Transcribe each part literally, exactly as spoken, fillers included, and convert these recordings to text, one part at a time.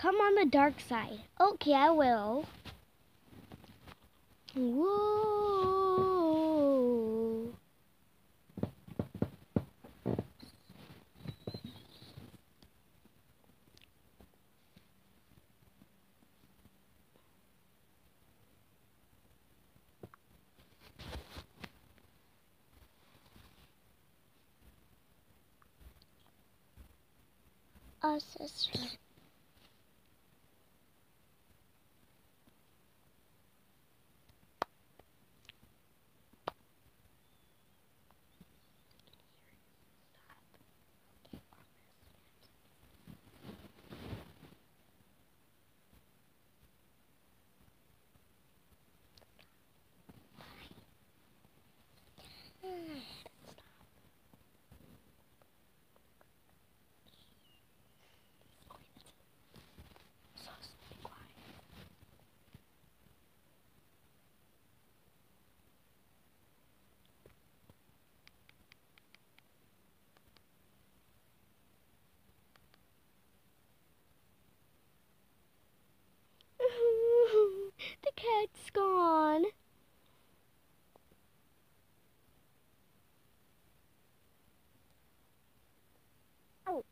Come on the dark side. Okay, I will. Whoa. Oh, sister. The cat's gone. Oh.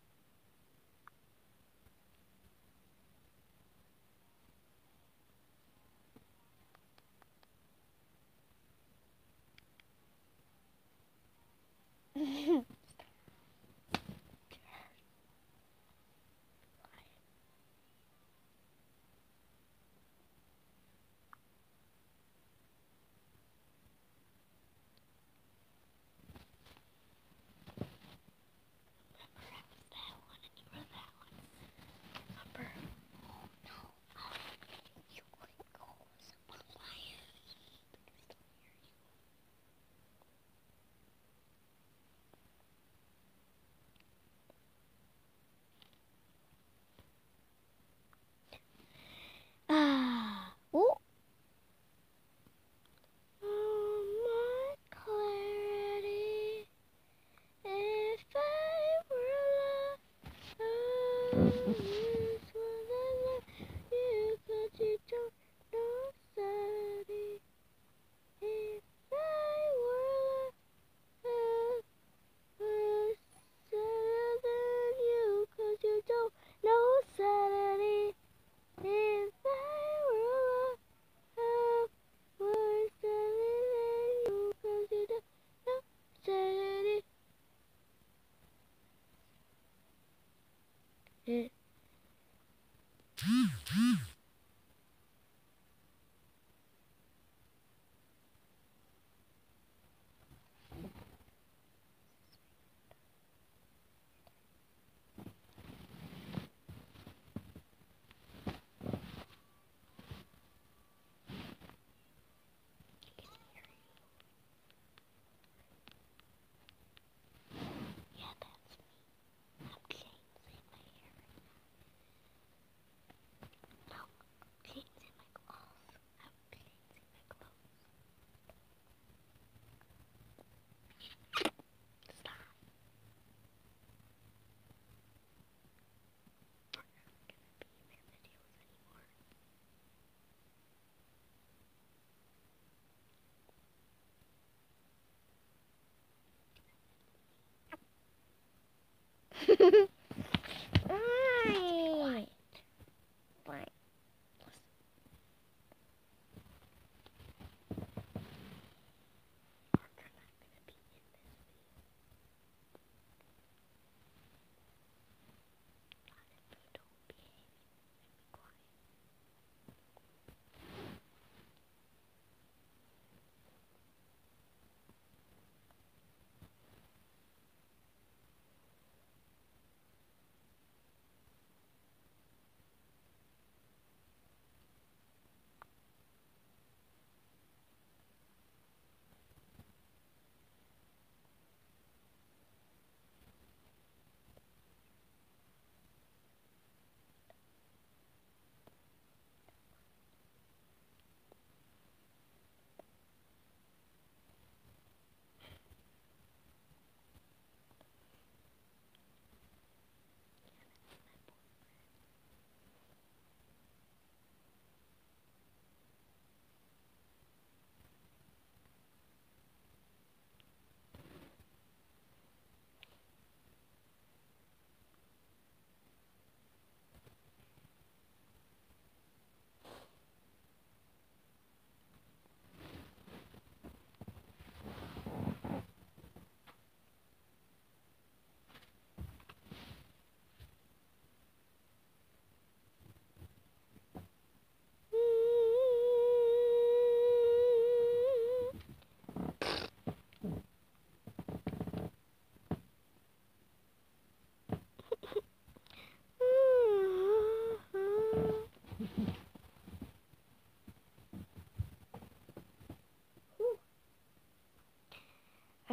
Ah. Oh. Oh, my clarity. If I were love, this was a love you could you don't know study. If I were love, was sadder than you cause you don't know Saturday. If I were love, was sadder than you cause you don't know Saturday. It Yeah, that's me. I'm changing my hair. No, I'm changing my clothes. I'm changing my clothes. Stop. We're not gonna be in their videos anymore. Alright. Fine. We're not gonna be in this video. Not if you don't behave and be quiet.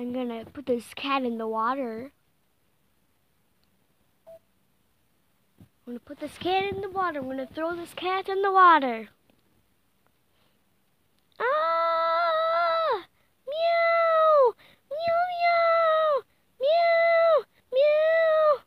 I'm gonna put this cat in the water. I'm gonna put this cat in the water. I'm gonna throw this cat in the water. Ah! Meow! Meow meow! Meow! Meow!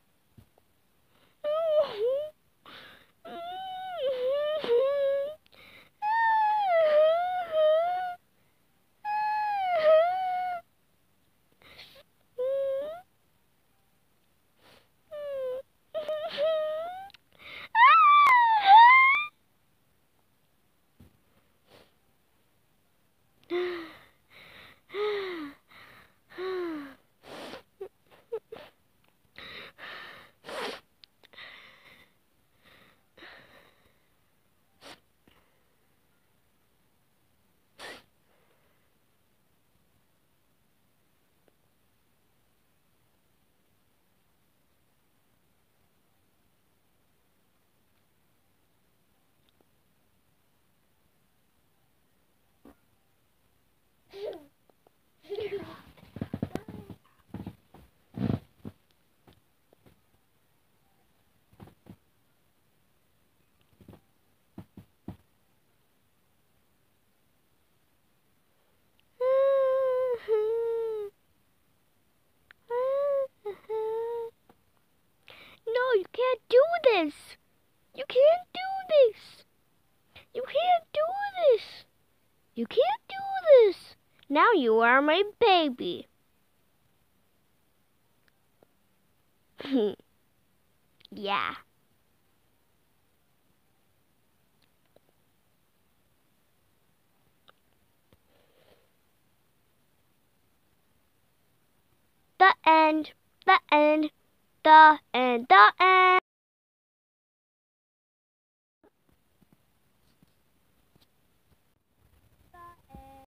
No, you can't do this. You can't do this. You can't do this. You can't do this. Now you are my baby. Yeah. The end. The end. The end. The end.